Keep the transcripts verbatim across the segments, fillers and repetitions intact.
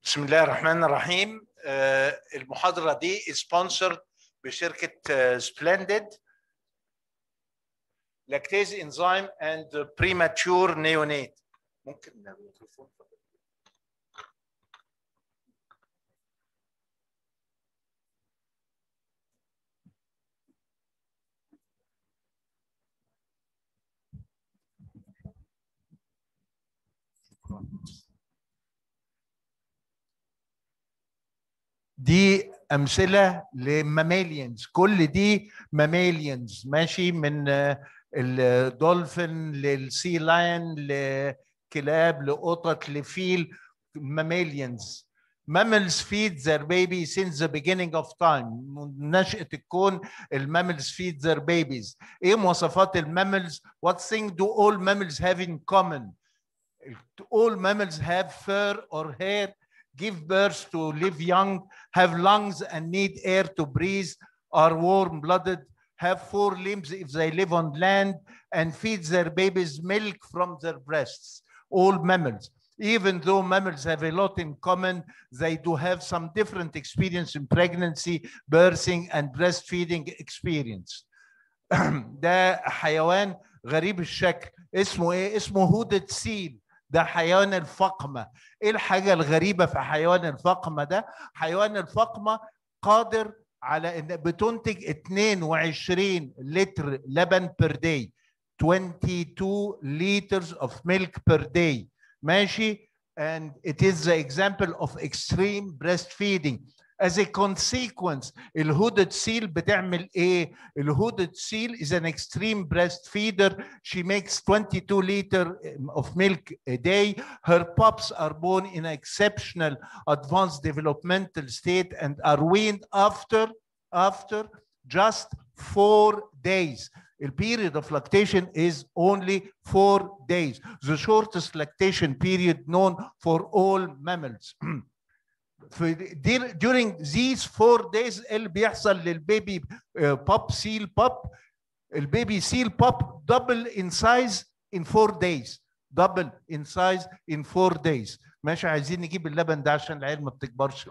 بسم الله الرحمن الرحيم. المحاضرة دي سبونسرد بشركة سبلندد Lactase Enzyme and premature Neonate. ممكن الميكروفون؟ دي امثله لماماليانز، كل دي ماماليانز ماشي، من الدولفين للسي لاين لكلاب لقطط لفيل. ماماليانز mammals feed their baby since the beginning of time. نشأة الكون الماملز feed their babies. ايه مواصفات الماملز؟ What thing do all mammals have in common? All mammals have fur or hair, give birth to live young, have lungs and need air to breathe, are warm-blooded, have four limbs if they live on land, and feed their babies milk from their breasts. All mammals. Even though mammals have a lot in common, they do have some different experience in pregnancy, birthing, and breastfeeding experience. ده حيوان غريب الشكل، اسمه ايه؟ اسمه هودة سيل. ده حيوان الفقمة. ايه الحاجة الغريبة في حيوان الفقمة ده؟ حيوان الفقمة قادر على ان بتنتج اتنين وعشرين لتر لبن per day. twenty-two liters of milk per day. ماشي؟ and it is the example of extreme breastfeeding. As a consequence, الهودة سيل بتعمل ايه؟ الهودة سيل is an extreme breastfeeder. She makes twenty-two liters of milk a day. Her pups are born in an exceptional advanced developmental state and are weaned after after just four days. The period of lactation is only four days, the shortest lactation period known for all mammals. During these four days اللي بيحصل للبيبي باب سيل باب، البيبي سيل باب double in size in four days. double in size in four days. ماشي، عايزين نجيب اللبن ده عشان العيال ما بتكبرش.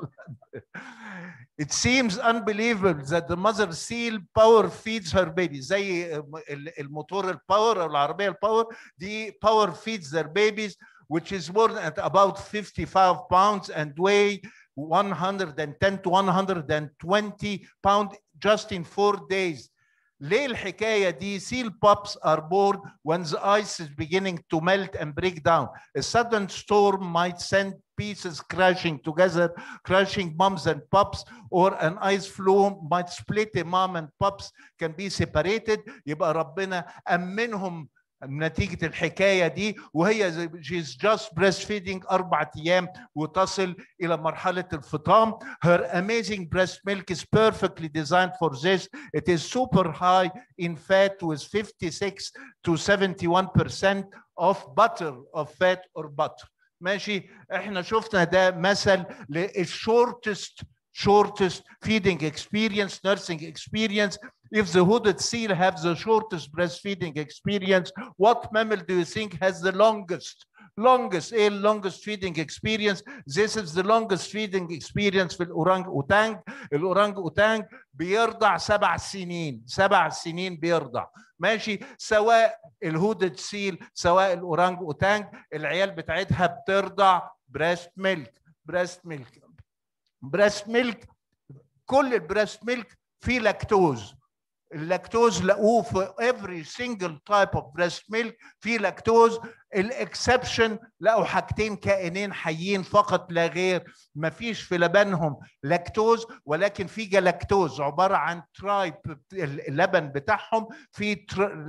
It seems unbelievable that the mother seal power feeds her baby. زي الموتور الباور او العربيه الباور دي power feeds their babies, which is born at about fifty-five pounds and weigh one hundred ten to one hundred twenty pounds just in four days. ليه الحكاية دي؟ Seal pups are born when the ice is beginning to melt and break down. A sudden storm might send pieces crashing together, crashing moms and pups, or an ice flow might split a mom and pups can be separated. يبقى ربنا أمنهم نتيجة الحكاية دي، وهي she's just breastfeeding أربعة أيام وتصل إلى مرحلة الفطام. Her amazing breast milk is perfectly designed for this. It is super high in fat with fifty-six to seventy-one percent of butter, of fat or butter. ماشي، احنا شفنا ده مثل للshortest shortest feeding experience, nursing experience. If the hooded seal has the shortest breastfeeding experience, what mammal do you think has the longest? Longest, a longest feeding experience. This is the longest feeding experience في الأورانج أوتانج. الأورانج أوتانج بيرضع سبع سنين، سبع سنين بيرضع. ماشي، سواء الهودد سيل سواء الأورانج أوتانج العيال بتاعتها بترضع بريست ميلك. بريست ميلك بريست ميلك كل البريست ميلك فيه لاكتوز. اللاكتوز لقوه في every single type of breast milk في لاكتوز. الاكسبشن لقوا حاجتين كائنين حيين فقط لا غير ما فيش في لبنهم لاكتوز، ولكن في جلاكتوز عباره عن ترايب اللبن بتاعهم في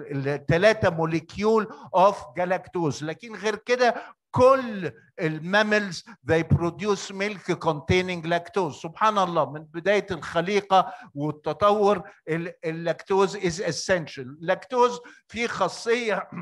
ثلاثه موليكيول اوف جلاكتوز. لكن غير كده كل الماملز they produce milk containing lactose. سبحان الله، من بداية الخليقة والتطور اللاكتوز is essential. اللاكتوز فيه خاصية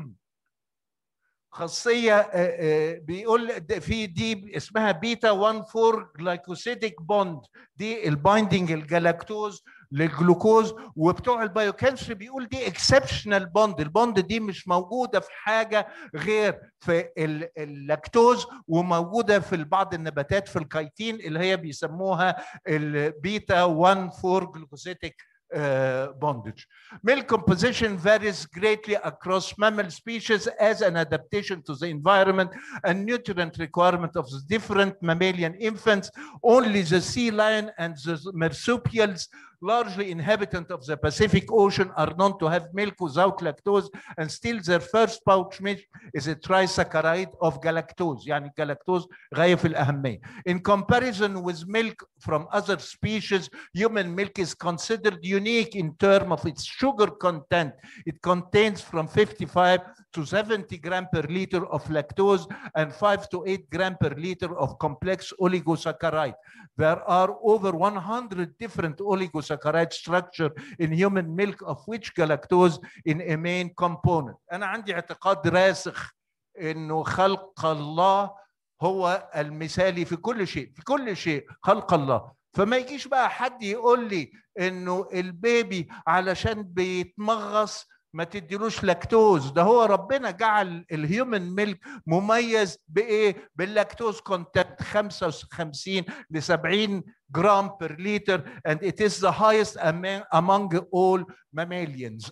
خاصية بيقول في دي اسمها بيتا واحد أربعة جلايكوسيديك بوند. دي البايندينج الجلاكتوز للجلوكوز. وبتوع البايوكيمستري بيقول دي اكسبشنال بوند، البوند دي مش موجوده في حاجه غير في اللاكتوز، وموجوده في بعض النباتات في الكايتين اللي هي بيسموها البيتا واحد أربعة جلوكوزيتيك Uh, bondage. Milk composition varies greatly across mammal species as an adaptation to the environment and nutrient requirement of the different mammalian infants. Only the sea lion and the marsupials, largely inhabitant of the Pacific Ocean, are known to have milk without lactose, and still their first pouch milk is a trisaccharide of galactose. يعني galactose غاية في الأهمية. In comparison with milk from other species, human milk is considered unique in terms of its sugar content. It contains from fifty-five to seventy gram per liter of lactose and five to eight gram per liter of complex oligosaccharide. There are over one hundred different oligosaccharide structure in human milk, of which galactose is a main component. أنا عندي اعتقاد راسخ إنه خلق الله هو المثالي في كل شيء، في كل شيء خلق الله. فما يجيش بقى حد يقول لي إنه البيبي علشان بيتمغص ما تديلوش لاكتوز. ده هو ربنا جعل الهيومن ميلك مميز بايه؟ باللاكتوز كونتنت خمسة وخمسين ل سبعين جرام بير لتر and it is the highest among all mammalians.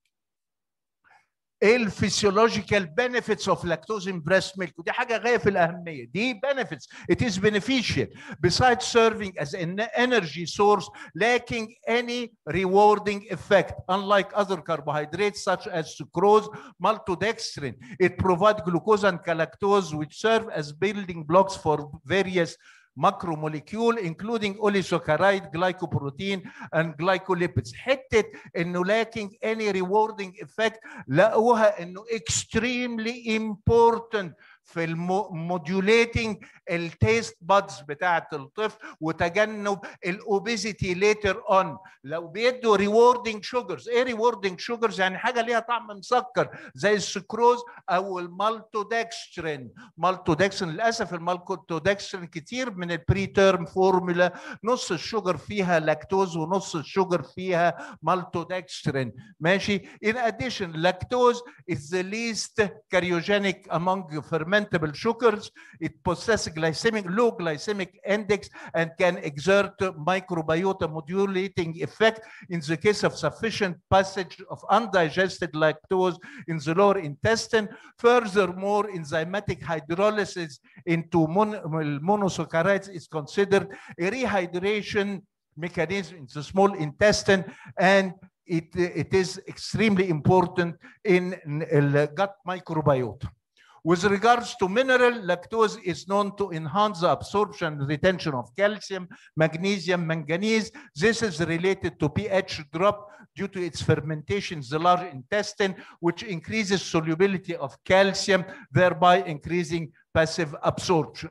ايه الفسيولوجيكال benefits of lactose in breast milk؟ ودي حاجه غايه في الاهميه. دي benefits. It is beneficial besides serving as an energy source, lacking any rewarding effect. Unlike other carbohydrates such as sucrose, maltodextrin, it provides glucose and galactose, which serve as building blocks for various macromolecule including oligosaccharide, glycoprotein and glycolipids. حته انه lacking any rewarding effect لقوها انه extremely important في الموديوليتنج التيست بادز بتاعت الطفل وتجنب الاوبيزيتي ليتر اون. لو بيدوا ريوردنج شوجرز، ايه ريوردنج شوجرز؟ يعني حاجه ليها طعم مسكر زي السكروز او المالتودكسترين. مالتودكسترين للاسف المالتودكسترين كتير من البري تيرم فورمولا نص الشوجر فيها لاكتوز ونص الشوجر فيها مالتودكسترين. ماشي. In addition, lactose is the least cardiogenic among fermentable sugars. It possesses glycemic low glycemic index and can exert microbiota modulating effect in the case of sufficient passage of undigested lactose in the lower intestine. Furthermore, enzymatic hydrolysis into mon monosaccharides is considered a rehydration mechanism in the small intestine, and it, it is extremely important in the gut microbiota. With regards to mineral, lactose is known to enhance the absorption and retention of calcium, magnesium, manganese. This is related to pH drop due to its fermentation in the large intestine, which increases solubility of calcium, thereby increasing passive absorption.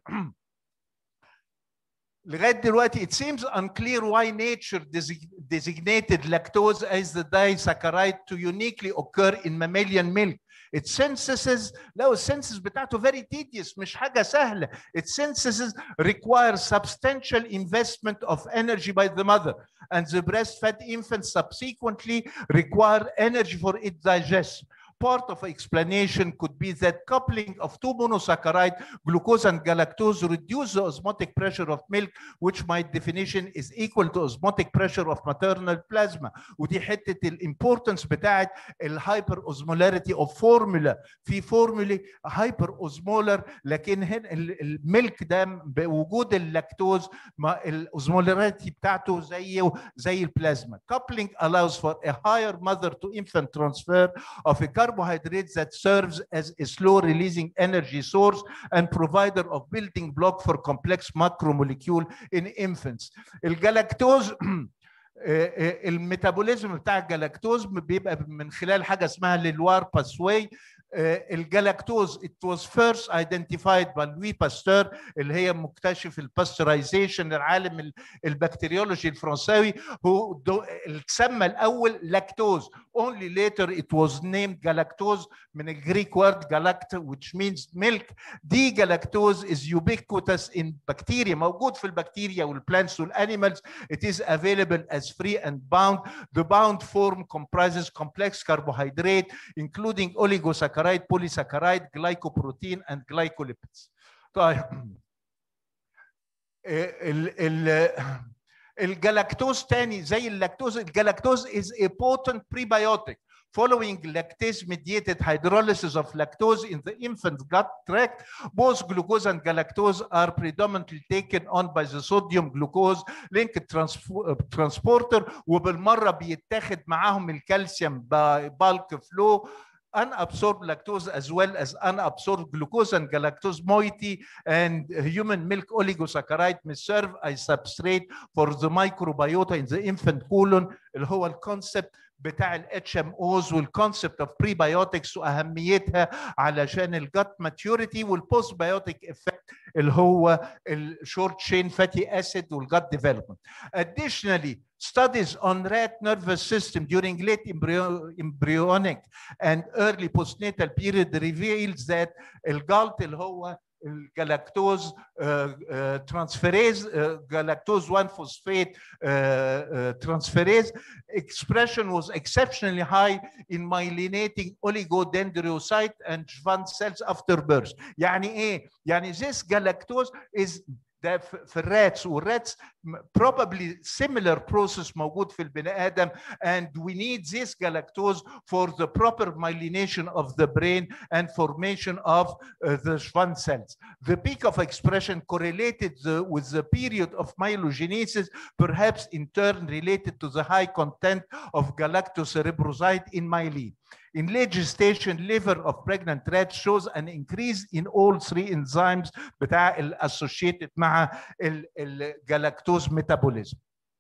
لغاية دلوقتي it seems unclear why nature designated lactose as the disaccharide to uniquely occur in mammalian milk. Its synthesis, لو السينثيس بتاعته very tedious مش حاجة سهلة. Its synthesis requires substantial investment of energy by the mother, and the breastfed infants subsequently require energy for its digestion. Part of explanation could be that coupling of two monosaccharides, glucose and galactose, reduce the osmotic pressure of milk, which by definition is equal to osmotic pressure of maternal plasma. ودي حتة الامبورتنس بتاعت الهايبر اوزمولاريتي اوف فورمولا. في فورمولا هايبر اوزمولر، لكن هنا الميلك ده بوجود اللاكتوز الاوزمولاريتي بتاعته زيه زي البلازما. Coupling allows for a higher mother to infant transfer of a carbohydrate that serves as a slow releasing energy source and provider of building block for complex macromolecule in infants. الجلاكتوز الميتابوليزم بتاع الجلاكتوز بيبقى من خلال حاجه اسمها للوار باسواي. الجلاكتوز it was first identified by لوي باستور اللي هي مكتشف الباسترايزيشن العالم البكتيريولوجي الفرنساوي، هو سمى الاول لاكتوز. only later it was named galactose من الجريك word galacta which means milk. دي galactose is ubiquitous in bacteria، موجود في البكتيريا والplants والانيمالز. it is available as free and bound. the bound form comprises complex carbohydrate including oligosaccharide, polysaccharide, glycoprotein and glycolipids. طيب ال ال الجلاكتوز تاني زي اللاكتوز. الجلاكتوز is a potent prebiotic following lactase mediated hydrolysis of lactose in the infant gut tract. Both glucose and galactose are predominantly taken on by the sodium glucose linked transporter، وبالمره بيتاخد معاهم الكالسيوم bulk flow. unabsorbed lactose as well as unabsorbed glucose and galactose moiety and human milk oligosaccharide may serve as substrate for the microbiota in the infant colon، اللي هو الكونسبت بتاع ال اتش ام اوز والكونسبت اوف بريبايوتكس واهميتها علشان الجت ماتيوريتي والبوست بايوتيك افكت اللي هو الشورت شين فاتي اسيد والجت ديفلوبمنت. Additionally, studies on rat nervous system during late embryo, embryonic and early postnatal period reveals that الجلط اللي هو الجلاكتوز ترانسفيريز جلاكتوز one phosphate transferase expression was exceptionally high in myelinating oligodendrocyte and Schwann cells after birth. يعني ايه؟ يعني this galactose is ده في الراتس، والراتس probably similar process موجود في البني آدم and we need this galactose for the proper myelination of the brain and formation of uh, the Schwann cells. The peak of expression correlated the, with the period of myelogenesis, perhaps in turn related to the high content of galactocerebroside in myelin. In late gestation, liver of pregnant rats shows an increase in all three enzymes بتاع associated مع الجلاكتوز metabolism.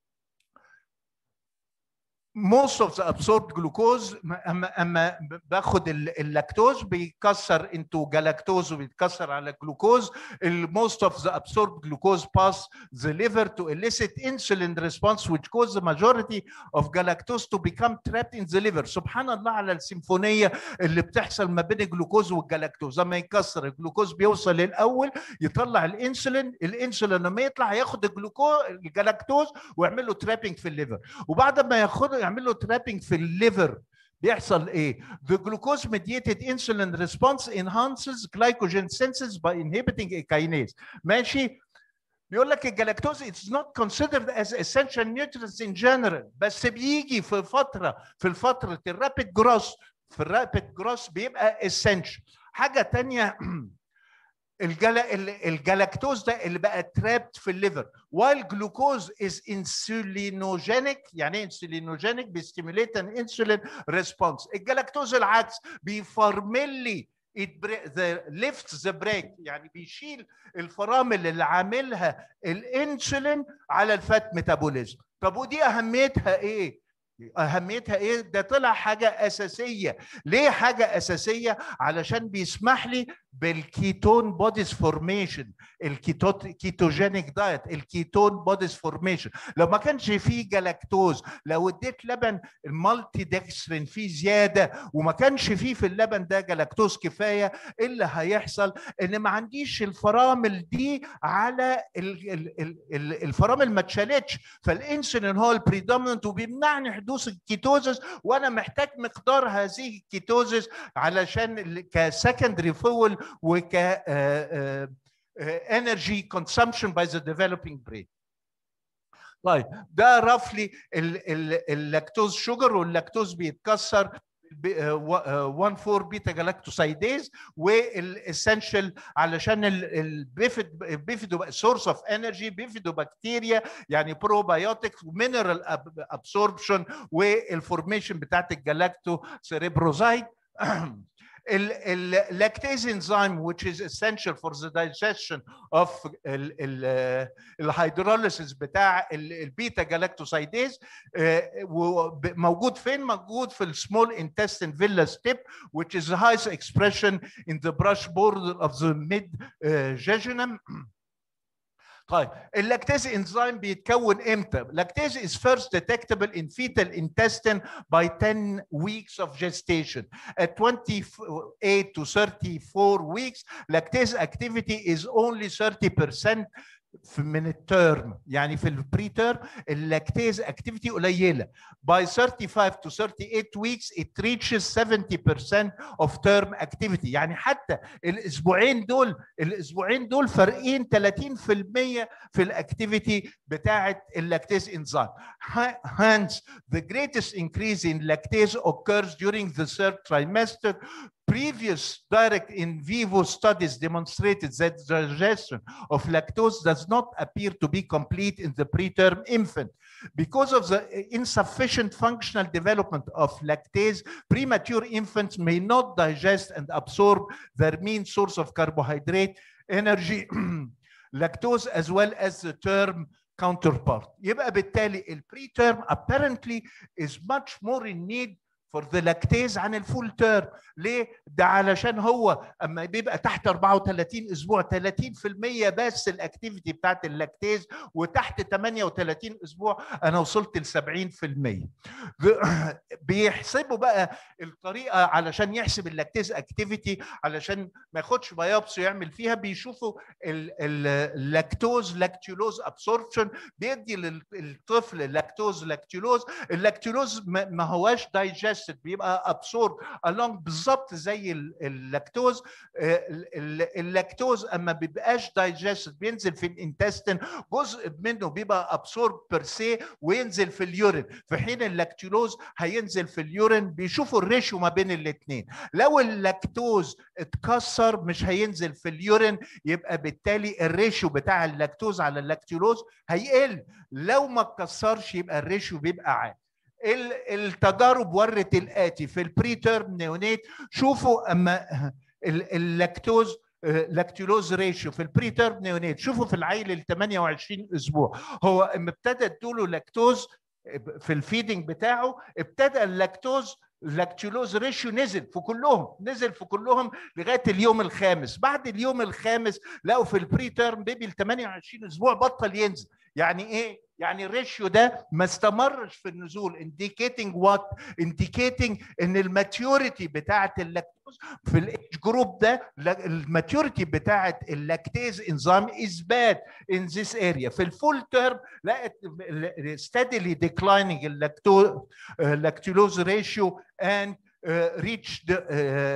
Most of the absorbed glucose اما اما باخد اللاكتوز بيكسر into galactose وبيتكسر على جلوكوز. most of the absorbed glucose pass the liver to elicit insulin response which cause the majority of galactose to become trapped in the liver. سبحان الله على السيمفونيه اللي بتحصل ما بين الجلوكوز والجلاكتوز. لما يكسر الجلوكوز بيوصل للاول يطلع الانسولين، الانسولين لما يطلع ياخد الجلوكوز الجلاكتوز ويعمل له ترابنج في الليفر، وبعد ما ياخده يعمل له ترابنج في الليفر بيحصل ايه؟ The glucose mediated insulin response enhances glycogen synthesis by inhibiting a kinase. ماشي؟ بيقول لك الجلاكتوز it's not considered as essential nutrients in general، بس بيجي في فتره في الفتره الرابيد جروس في الرابيد جروس بيبقى essential. حاجه ثانيه الجلا الجلاكتوز ده اللي بقى ترابت في الليفر while glucose is insulinogenic. يعني ايه insulinogenic؟ بيستيموليت ان انسولين ريسبونس. الجلاكتوز العكس بيفرمل لي it the lifts the brake، يعني بيشيل الفرامل اللي عاملها الانسولين على الفات ميتابوليزم. طب ودي اهميتها ايه؟ اهميتها ايه؟ ده طلع حاجه اساسيه. ليه حاجه اساسيه؟ علشان بيسمح لي بالكيتون بوديز فورميشن، الكيتوجينيك دايت، الكيتون بوديز فورميشن. لو ما كانش فيه جلاكتوز، لو اديت لبن المالتي ديكسترين فيه زياده وما كانش فيه في اللبن ده جلاكتوز كفايه، ايه اللي هيحصل؟ ان ما عنديش الفرامل دي على الفرامل ما اتشالتش، فالانسولين هو البريدوميننت وبيمنعني حدوث الكيتوزس، وانا محتاج مقدار هذه الكيتوزس علشان كسكندري فول وك energy consumption by the developing brain. طيب ده رفلي اللاكتوز شوجر، واللاكتوز بيتكسر واحد أربعة بيتا جلاكتوسايديز، والاسنشال علشان البيفيد بيفيدو سورس اوف انرجي، بيفيدو بكتيريا يعني بروبايوتكس ومينرال ابسوربشن والفورميشن بتاعت الجلاكتو سيريبروزايد. Lactase enzyme, which is essential for the digestion of الهيدروليسيس بتاع البيتا جلاكتوسايديز، موجود فين؟ موجود في السمول intestine villus tip, which is the highest expression in the brush border of the mid jejunum. طيب اللاكتاز انزيم بيتكون امتى؟ لاكتاز is first detectable in fetal intestine by ten weeks of gestation. At twenty-eight to thirty-four weeks, lactase activity is only thirty percent من التيرم، يعني في البري تيرم اللاكتاز اكتيفيتي قليله. By thirty-five to thirty-eight weeks it reaches seventy percent of term activity، يعني حتى الاسبوعين دول الاسبوعين دول فارقين ثلاثين بالمئة في الاكتيفيتي بتاعه اللاكتاز انزيم. Hence the greatest increase in lactase occurs during the third trimester. Previous direct in vivo studies demonstrated that the digestion of lactose does not appear to be complete in the preterm infant. Because of the insufficient functional development of lactase, premature infants may not digest and absorb their main source of carbohydrate, energy, lactose, as well as the term counterpart. يبقى بالتالي ال preterm apparently is much more in need for the lactase عن الفول تيرم. ليه؟ ده علشان هو اما بيبقى تحت أربعة وثلاثين اسبوع ثلاثين بالمئة بس الاكتيفيتي بتاعت اللاكتيز، وتحت ثمانية وثلاثين اسبوع انا وصلت ل سبعين بالمئة. بيحسبوا بقى الطريقه علشان يحسب اللاكتيز اكتيفيتي، علشان ما ياخدش بايوبسي يعمل فيها، بيشوفوا اللاكتوز لاكتولوز ابسوربشن، بيدي للطفل لاكتوز لاكتولوز. اللاكتولوز ما هواش دايجست، بيبقى ابسورب along بالظبط زي اللاكتوز. اللاكتوز اما بيبقاش دايجست بينزل في الانتستين، جزء منه بيبقى ابسورب بيرسي وينزل في اليورين، في حين اللاكتولوز هينزل في اليورين. بيشوفوا الريشيو ما بين الاثنين، لو اللاكتوز اتكسر مش هينزل في اليورين، يبقى بالتالي الريشيو بتاع اللاكتوز على اللاكتولوز هيقل. لو ما اتكسرش يبقى الريشيو بيبقى عالي. التجارب ورت الاتي في البري تيرم نيونيت. شوفوا اما اللاكتوز لاكتولوز ريشيو في البري تيرم نيونيت، شوفوا في العيل ال ثمانية وعشرين اسبوع، هو اما ابتدى ادوله لاكتوز في الفيدنج بتاعه، ابتدى اللاكتوز اللاكتولوز ريشيو نزل في كلهم، نزل في كلهم لغايه اليوم الخامس. بعد اليوم الخامس لقوا في البري تيرم بيبي ال ثمانية وعشرين اسبوع بطل ينزل. يعني ايه؟ يعني الريشيو ده ما استمرش في النزول. indicating what؟ indicating ان الماتيوريتي بتاعه اللاكتوز في الايج جروب ده، الماتيوريتي بتاعه اللاكتيز انزيم is bad in this area. في الفول تيرم لقت steadily declining اللاكتولوز ريشيو and Uh, reached uh,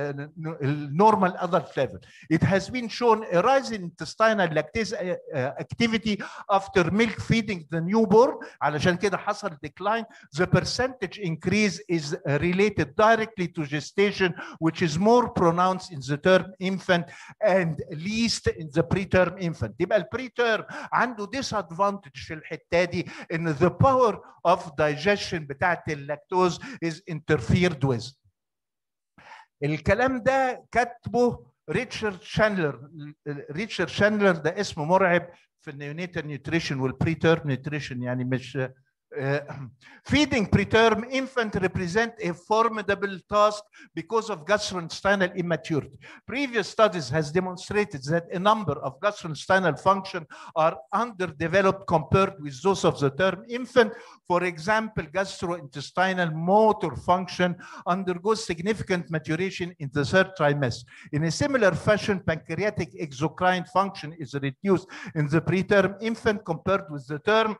normal adult level. It has been shown a rise in intestinal lactase uh, activity after milk feeding the newborn. علشان كده حصل decline. The percentage increase is related directly to gestation, which is more pronounced in the term infant and least in the preterm infant. يبقى البريتيرم عنده disadvantage في الحتة دي، إن the power of digestion بتاعت اللاكتوز is interfered with. الكلام ده كاتبه ريتشارد شاندلر. ريتشارد شاندلر ده اسمه مرعب في النيونيتال نيوتريشن والبريتيرم نيوتريشن، يعني مش Uh, feeding preterm infant represent a formidable task because of gastrointestinal immaturity. Previous studies has demonstrated that a number of gastrointestinal function are underdeveloped compared with those of the term infant. For example, gastrointestinal motor function undergoes significant maturation in the third trimester. In a similar fashion, pancreatic exocrine function is reduced in the preterm infant compared with the term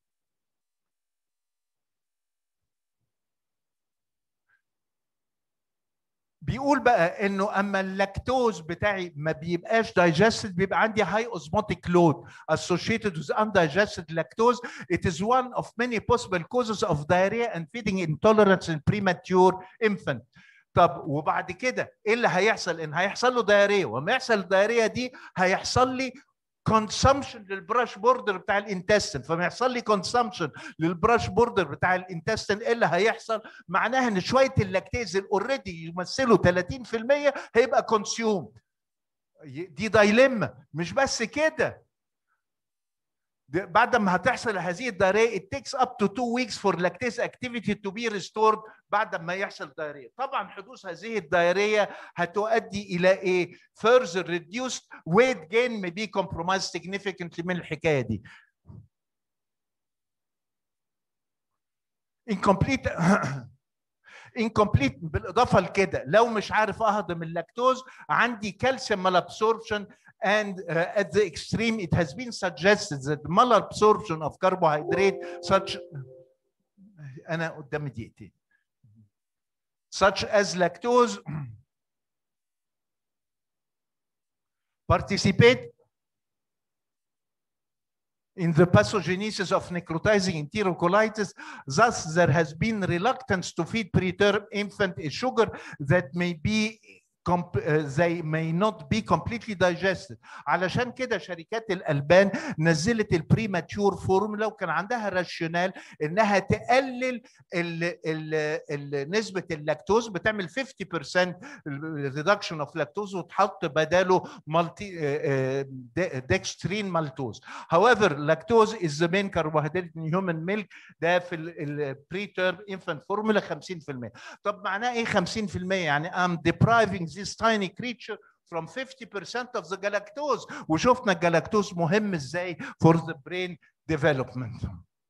بيقول بقى انه اما اللاكتوز بتاعي ما بيبقاش digested، بيبقى عندي high osmotic load associated with undigested lactose. It is one of many possible causes of diarrhea and feeding intolerance in premature infant. طب وبعد كده ايه اللي هيحصل؟ ان هيحصل له دايريه، وما يحصل الدايريه دي هيحصل لي كونسامشن للبراش بوردر بتاع الانتستين، فما يحصل لي كونسامشن للبراش بوردر بتاع الانتستين، ايه اللي هيحصل؟ معناها ان شويه اللاكتيز اللي اوريدي يمثلوا ثلاثين في المية هيبقى كونسيوم. دي دايليما. مش بس كده، بعد ما هتحصل هذه الدايريه it takes up to two weeks for lactase activity to be restored بعد ما يحصل دايريه. طبعا حدوث هذه الدايريه هتؤدي الى ايه؟ further reduced weight gain may be compromised significantly من الحكايه دي. incomplete incomplete بالاضافه لكده لو مش عارف اهضم اللاكتوز عندي calcium malabsorption and uh, at the extreme it has been suggested that malabsorption of carbohydrate such انا قدامي دقيقتين such as lactose participate in the pathogenesis of necrotizing enterocolitis. Thus, there has been reluctance to feed preterm infant a sugar that may be they may not be completely digested. علشان كده شركات الألبان نزلت البريماتيور فورمولا وكان عندها راشيونال انها تقلل ال ال ال نسبة اللاكتوز، بتعمل fifty percent reduction of lactose وتحط بداله مالتي dextrine maltose. However, lactose is the main carbohydrate in human milk. ده في البريتيرم infant formula خمسين في المية. طب معناه ايه خمسين في المية؟ يعني I'm depriving this tiny creature from fifty percent of the galactose. وشفنا الجلاكتوز مهم ازاي for the brain development.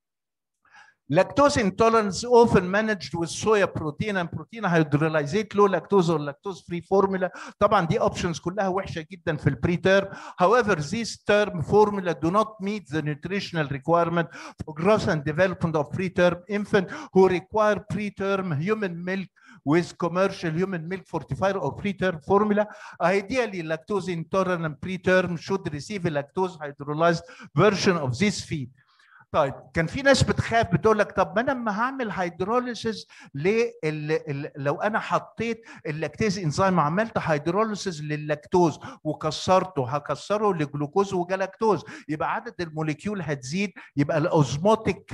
Lactose intolerance often managed with soya protein and protein hydrolysate low lactose or lactose free formula. طبعا دي options كلها وحشة جدا في البريتيرم. However, these term formula do not meet the nutritional requirement for growth and development of preterm infant who require preterm human milk with commercial human milk fortifier or preterm formula. Ideally, lactose intolerant preterm should receive a lactose hydrolyzed version of this feed. طيب كان في ناس بتخاف بتقول لك طب ما انا لما هعمل هيدروليسيس ليه لو انا حطيت اللاكتيز انزيم عملت هيدروليسيس لللاكتوز وكسرته هكسره لجلوكوز وجلاكتوز يبقى عدد الموليكيول هتزيد، يبقى الاوزموتيك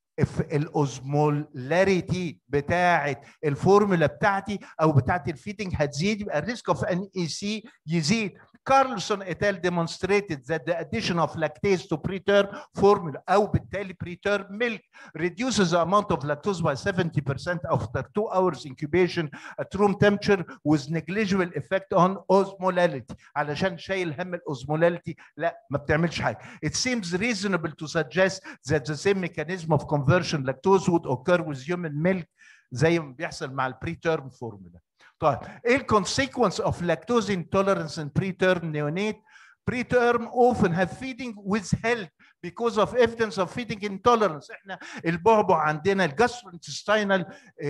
الاوزمولاريتي بتاعه الفورمولا بتاعتي او بتاعه الفيدنج هتزيد، يبقى الريسك اوف ان اي سي يزيد. Carlson et al. Demonstrated that the addition of lactase to preterm formula أو بالتالي preterm milk reduces the amount of lactose by seventy percent after two hours incubation at room temperature with negligible effect on osmolality. علشان شايل هم الosmolality لا ما بتعملش حاجة. It seems reasonable to suggest that the same mechanism of conversion lactose would occur with human milk زي ما بيحصل مع البريتيرم فورمولا. طيب ايه الكونسيكونس اوف لاكتوز انتولرنس ان بريتيرم نيونيت؟ preterm often have feeding withheld because of evidence of feeding intolerance. احنا البعبع عندنا الجاستروانتستينال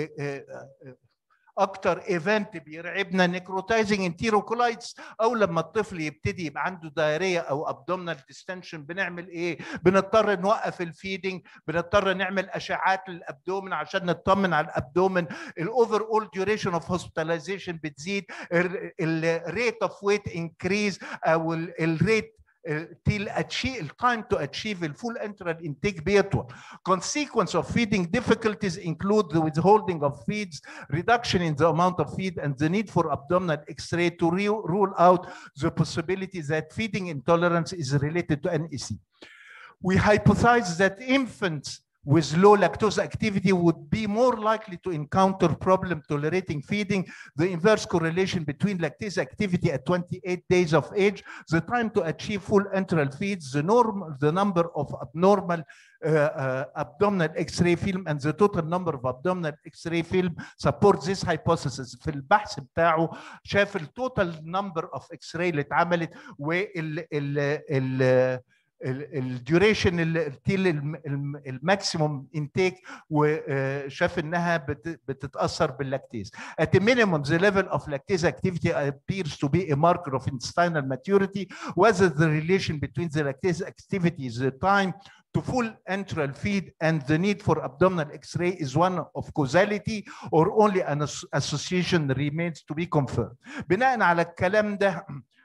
اكتر ايفنت بيرعبنا نيكروتايزنج انتيروكولايتس، او لما الطفل يبتدي يبقى عنده دايريه او ابدومينال ديستنشن بنعمل ايه؟ بنضطر نوقف الفيدنج، بنضطر نعمل اشعات للابدومين عشان نطمن على الابدومين. الاوفر اول ديوريشن اوف هوسبيتاليزيشن بتزيد، الريت اوف ويت انكريز او الريت till achieve time to achieve the full enteral intake بيطول. Consequence of feeding difficulties include the withholding of feeds, reduction in the amount of feed, and the need for abdominal X-ray to rule out the possibility that feeding intolerance is related to N E C. We hypothesize that infants with low lactose activity would be more likely to encounter problem tolerating feeding. The inverse correlation between lactase activity at twenty-eight days of age, the time to achieve full enteral feeds, the norm, the number of abnormal uh, uh, abdominal X-ray film, and the total number of abdominal X-ray film support this hypothesis. في البحث بتاعه شاف التوتال number of X-ray اللي اتعملت وال ال ال الديوريشن الماكسيموم انتيك وشاف انها بتتاثر باللاكتيز. At a minimum, the level of lactase activity appears to be a marker of intestinal maturity. Whether the relation between the lactase activity, the time to full enteral feed, and the need for abdominal X-ray is one of causality or only an association remains to be confirmed. بناء على الكلام ده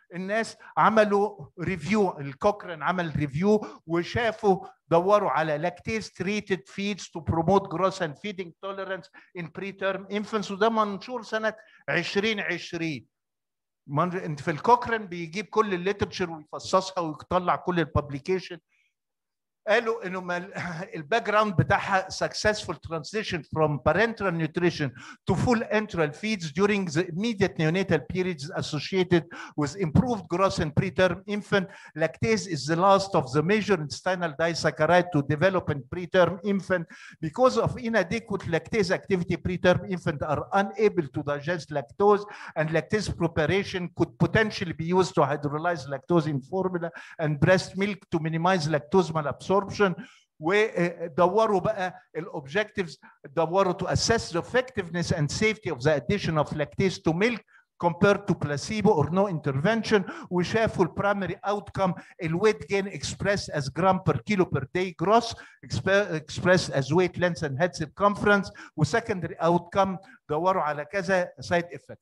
الناس عملوا ريفيو، الكوكران عمل ريفيو وشافوا دوروا على لاكتيز تريتد فيدز تو بروموت جروث اند فيدنج توليرانس ان بري تيرم انفنتس، وده منشور سنه ألفين وعشرين. انت في الكوكران بيجيب كل الليترشر ويفصصها ويطلع كل الببليكيشن. قالوا انه الباك جراوند بتاعها successful transition from parenteral nutrition to full enteral feeds during the immediate neonatal periods associated with improved growth in preterm infant. Lactase is the last of the major intestinal disaccharide to develop in preterm infant. Because of inadequate lactase activity, preterm infant are unable to digest lactose, and lactase preparation could potentially be used to hydrolyze lactose in formula and breast milk to minimize lactose malabsorption. ودوروا بقى الاوبجكتيفز، دوروا to assess the effectiveness and safety of the addition of lactase to milk compared to placebo or no intervention. وشافوا البرايمري اوتكم الويت جين expressed as gram per kilo per day gross expressed as weight length and head circumference. وسكندري اوتكم دوروا على كذا سايد افكت.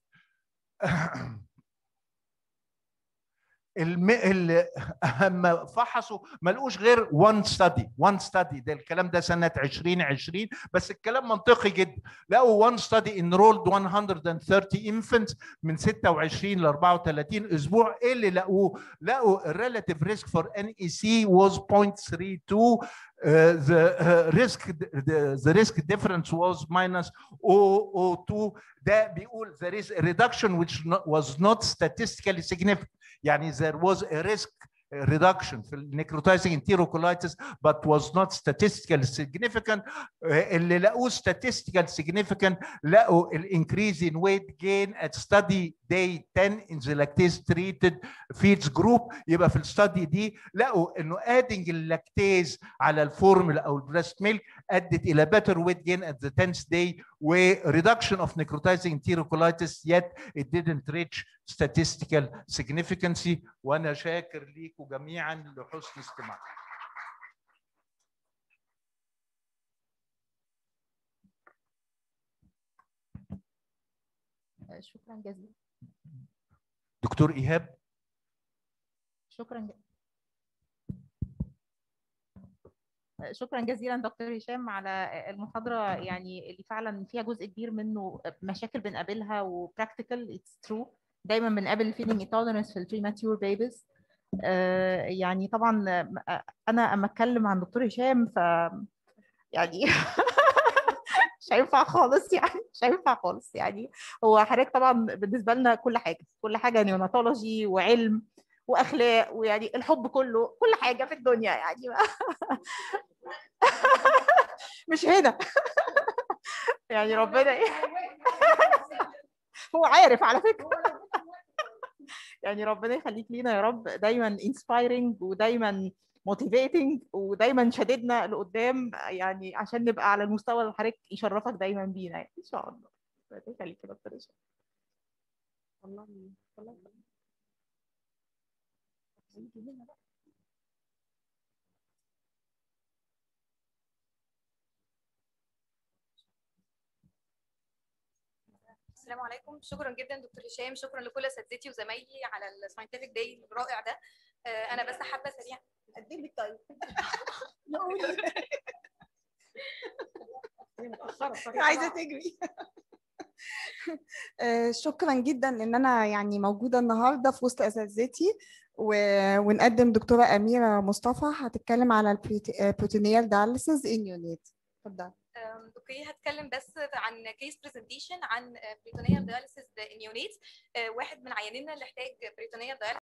اللي اما فحصوا ما لقوش غير وان ستادي، وان ستادي ده الكلام ده سنه ألفين وعشرين، بس الكلام منطقي جدا. لقوا وان ستادي انرولد مئة وثلاثين انفنتس من ستة وعشرين ل أربعة وثلاثين اسبوع. ايه اللي لقوه؟ لقوا الريلاتيف ريسك فور ان اي سي was zero point three two. Uh, the uh, risk the, the risk difference was minus zero point zero two. ده بيقول there is a reduction which not, was not statistically significant. يعني there was a risk reduction في necrotizing enterocolitis but was not statistically significant. اللي لقوه statistical significant لقوا ال increase in weight gain at study day ten in the lactase treated feeds group. يبقى في الستادي دي لقوا انه adding اللاكتيز على الفورمولا او البريست ميلك ادت الى better weight gain at the tenth day و reduction of necrotizing enterocolitis, yet it didn't reach statistical significance. وانا شاكر ليكم جميعا لحسن استماعكم. شكرا جزيلا دكتور ايهاب. شكرا جزيلا شكرا جزيلا دكتور هشام على المحاضره، يعني اللي فعلا فيها جزء كبير منه مشاكل بنقابلها وبراكتيكال. اتس ترو دايما بنقابل الفيدنج انتولرنس في البريماتيور بيبيز. آه يعني طبعا انا اما اتكلم عن دكتور هشام ف يعني مش هينفع خالص، يعني مش هينفع خالص. يعني هو حضرتك طبعا بالنسبه لنا كل حاجه، كل حاجه نيوناتولوجي وعلم واخلاق ويعني الحب كله، كل حاجه في الدنيا يعني مش هنا يعني ربنا ايه هو عارف على فكره يعني ربنا يخليك لينا يا رب، دايما انسبايرنج ودايما موتيفيتنج ودايما شددنا لقدام، يعني عشان نبقى على المستوى اللي حضرتك يشرفك دايما بينا يعني. ان شاء الله. ربنا يخليك يا دكتور هشام. والله والله السلام عليكم. شكرا جدا دكتور هشام، شكرا لكل اساتذتي وزمايلي على الساينتفك داي الرائع ده. انا بس حابه سريعا اقدم لك طيب عايزه تجري شكرا جدا ان انا يعني موجوده النهارده في وسط اساتذتي، ونقدم دكتوره اميره مصطفى هتتكلم على البروتينيال داياليسيس ان نيونات. اتفضل. اوكي، هتكلم بس عن كيس برزنتيشن عن بريتونيال داياليسيس ان نيونات. واحد من عيانينا اللي احتاج بريتونيال داياليسيس